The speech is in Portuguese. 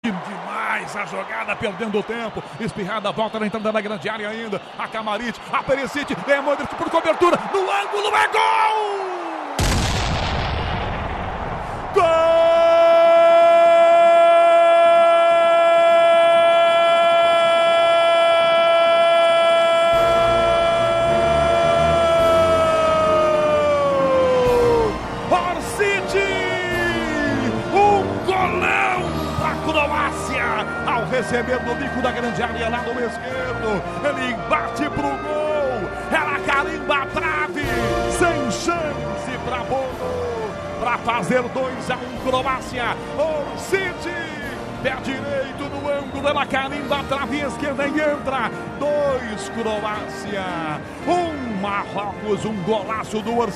Demais a jogada, perdendo o tempo. Espirrada, volta na entrada da grande área ainda. A Camarite, a Perisic, vem a Modric por cobertura. No ângulo, é gol! Gol! Croácia, ao receber no bico da grande área, lado esquerdo, ele bate pro gol, ela carimba a trave, sem chance para Bono, para fazer 2-1 Croácia. Orsic, pé direito no ângulo, ela carimba a trave esquerda e entra. 2 Croácia, 1 Marrocos, um golaço do Orsic.